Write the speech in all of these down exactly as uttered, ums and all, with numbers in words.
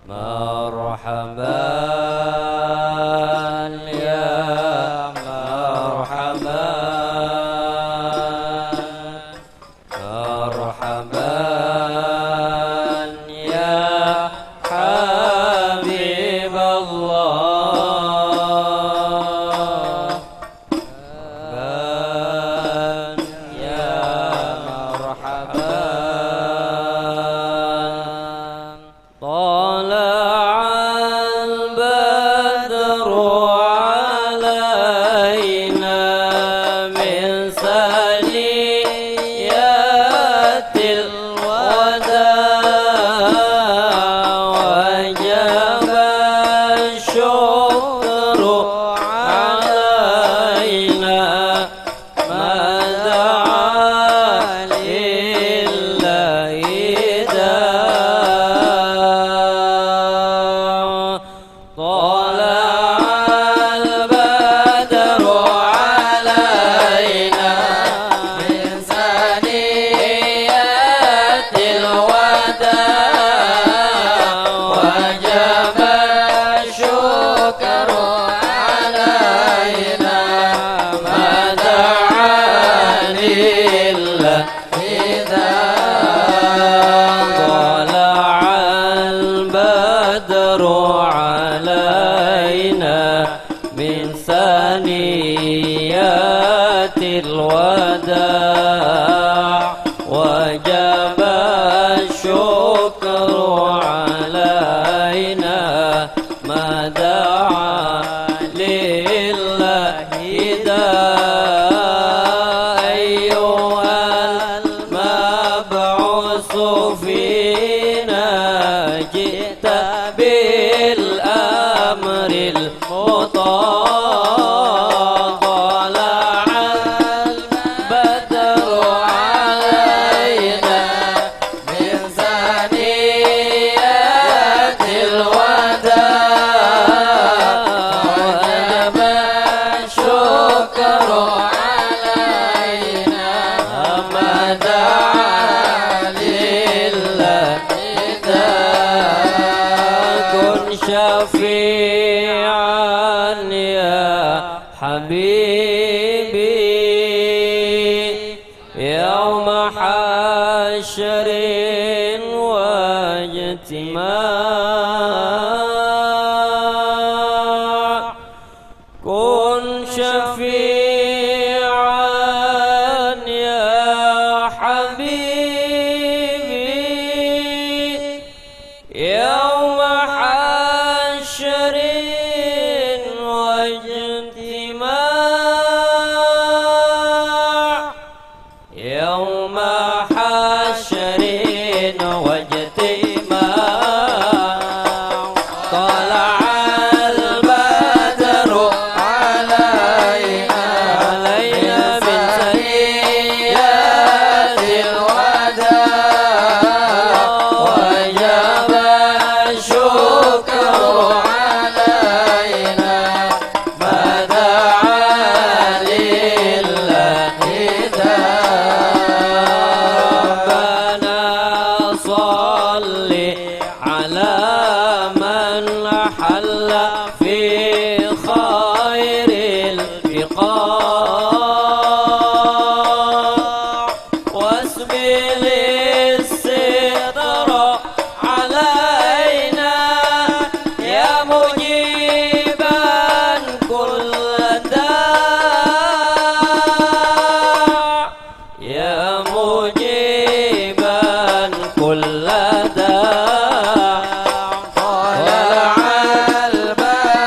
مرحبا يا مرحبا مرحبا يا حبيب الله يا مرحبا طلع البدر علينا من ثنيات الوداع وجب الشكر علينا ما دعا لله داع طلع البدر علينا من ثنيات الوداع وجب الشكر علينا ما دعا لله طلع البدر علينا من ثنيات الوداع وجب الشكر علينا ما دعا لله داع أيها المبعوث فينا جئت بالأمر المطاع طلع البدر علينا من ثنيات الوداع وجب الشكر علينا ما دعا لله كن شفيعا يا حبيبي يوم حشر واجتماع كن شفيعا يا حبيبي يوم حشر واجتماع يوم حشر واجتماع طلع البدر علينا علينا من ثنيات الوداع وجب الشكر علينا ما دعا لله ربنا صل على من حل في خير البقاع واسبل الستر علينا يا مجيبا كل داع يا مجيبا كل داع طلع البدر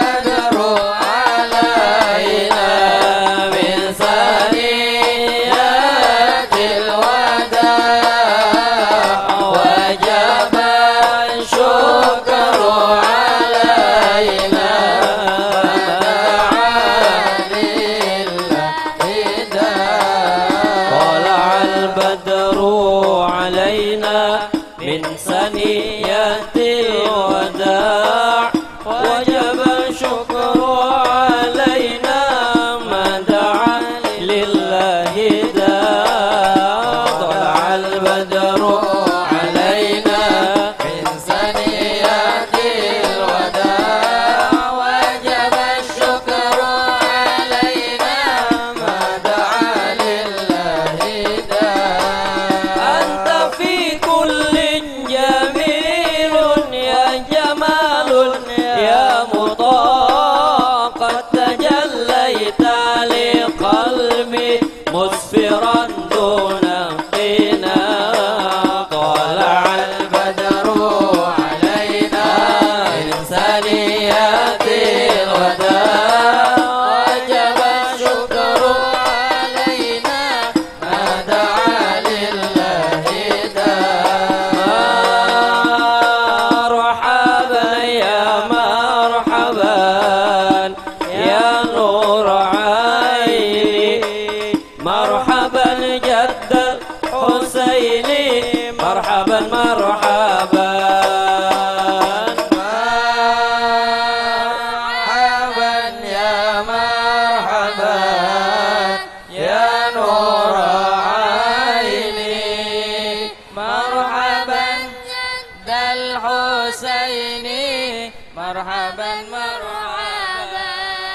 الحسين مرحبا مرحبا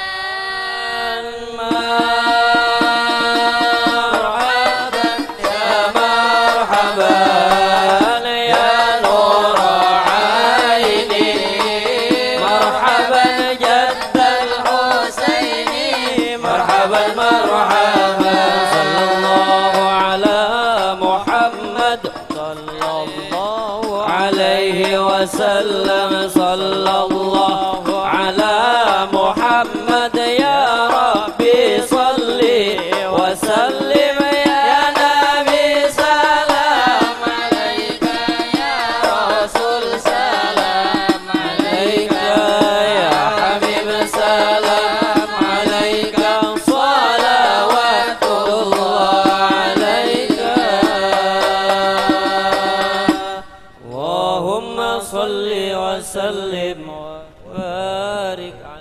مرحبا يا مرحبا يا نور عيني مرحبا جد الحسين مرحبا مرحبا صلى الله على محمد صلى الله عليه وسلم صلى الله على محمد يا ربي صل وسلم يا نبي سلام عليك يا رسول سلام عليك يا حبيب سلام عليك صلوات الله عليك اللهم صل وسلم وبارك عليك